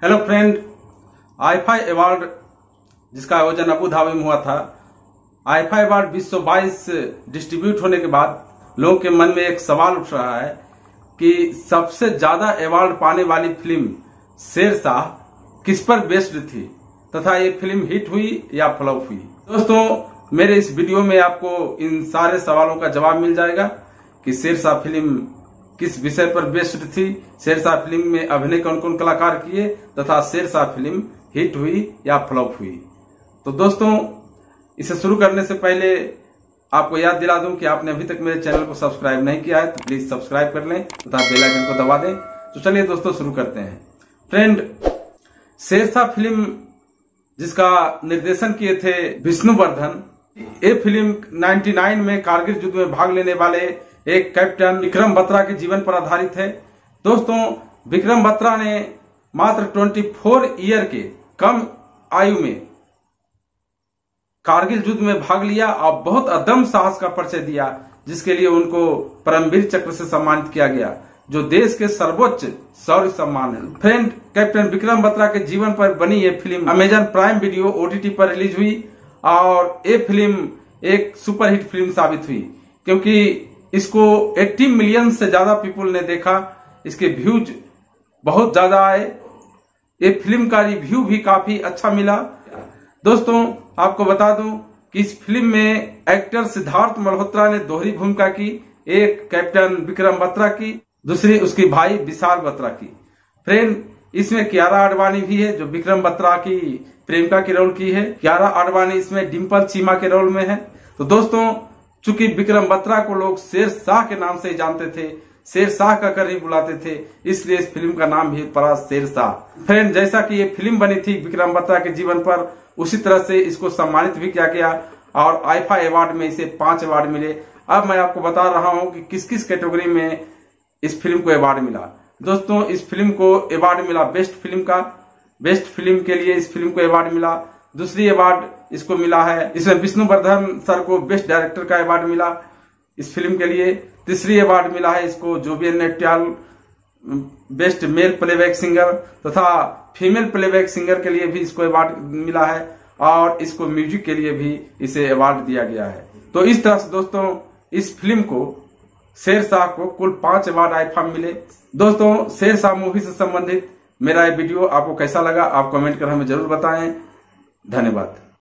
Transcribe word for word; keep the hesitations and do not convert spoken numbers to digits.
Hello friend, IIFA award जिसका आयोजन Abu Dhabi में हुआ था, आईफा अवार्ड बीस सौ बाईस डिस्ट्रीब्यूट होने के बाद लोगों के मन में एक सवाल उठ रहा है कि सबसे ज्यादा अवार्ड पाने वाली फिल्म शेरशाह किस पर बेस्ड थी तथा ये फिल्म हिट हुई या फ्लॉप हुई। दोस्तों, मेरे इस वीडियो में आपको इन सारे सवालों का जवाब मिल जाएगा कि शेरशाह फिल्म किस विषय पर बेस्ड थी, शेरशाह फिल्म में अभिनय कौन कौन कलाकार किए तथा शेरशाह फिल्म हिट हुई या फ्लॉप हुई। तो दोस्तों, इसे शुरू करने से पहले आपको याद दिला दूं कि आपने अभी तक मेरे चैनल को सब्सक्राइब नहीं किया है तो प्लीज सब्सक्राइब कर लें तथा बेल आइकन को दबा दें। तो चलिए दोस्तों शुरू करते हैं। फ्रेंड, शेरशाह फिल्म जिसका निर्देशन किए थे विष्णुवर्धन, ये फिल्म निन्यानवे में कारगिल युद्ध में भाग लेने वाले एक कैप्टन विक्रम बत्रा के जीवन पर आधारित है। दोस्तों, विक्रम बत्रा ने मात्र चौबीस ईयर के कम आयु में कारगिल युद्ध में भाग लिया और बहुत अदम्य साहस का परिचय दिया, जिसके लिए उनको परमवीर चक्र से सम्मानित किया गया, जो देश के सर्वोच्च शौर्य सम्मान है। फ्रेंड, कैप्टन विक्रम बत्रा के जीवन पर बनी ये film Amazon Prime Video OTT पर रिलीज हुई और ये फिल्म एक सुपरहिट फिल्म साबित हुई, क्योंकि इसको अस्सी मिलियन से ज्यादा पीपल ने देखा। इसके व्यूज बहुत ज्यादा आए। ये फिल्म का रिव्यू भी काफी अच्छा मिला। दोस्तों, आपको बता दूं कि इस फिल्म में एक्टर सिद्धार्थ मल्होत्रा ने दोहरी भूमिका की, एक कैप्टन विक्रम बत्रा की, दूसरी उसकी भाई विशाल बत्रा की। फ्रेंड, इसमें कियारा आडवाणी भी है जो विक्रम बत्रा की प्रेमिका के रोल की है। कियारा आडवाणी इसमें डिम्पल चीमा के रोल में है। तो दोस्तों, चूंकि विक्रम बत्रा को लोग शेरशाह के नाम से ही जानते थे, शेरशाह का कर ही बुलाते थे, इसलिए इस फिल्म का नाम भी पड़ा शेरशाह। फ्रेंड, जैसा कि ये फिल्म बनी थी विक्रम बत्रा के जीवन पर, उसी तरह से इसको सम्मानित भी किया गया और आईफा अवार्ड में इसे पांच अवार्ड मिले। अब मैं आपको बता रहा हूं कि किस किस कैटेगरी में इस फिल्म को अवार्ड मिला। दोस्तों, इस फिल्म को अवार्ड मिला बेस्ट फिल्म का। बेस्ट फिल्म के लिए इस फिल्म को अवार्ड मिला। दूसरी अवार्ड इसको मिला है, इसमें विष्णुवर्धन सर को बेस्ट डायरेक्टर का अवार्ड मिला इस फिल्म के लिए। तीसरी अवार्ड मिला है इसको Jubin Nautiyal best male playback singer तथा फीमेल प्लेबैक सिंगर के लिए भी इसको अवार्ड मिला है और इसको म्यूजिक के लिए भी इसे अवार्ड दिया गया है। तो इस तरह से दोस्तों, इस फिल्म को शेरशाह को कुल पांच अवार्ड आईफा मिले। दोस्तों, शेरशाह मूवी से संबंधित मेरा ये वीडियो आपको कैसा लगा, आप कमेंट कर हमें जरूर बताएं। धन्यवाद।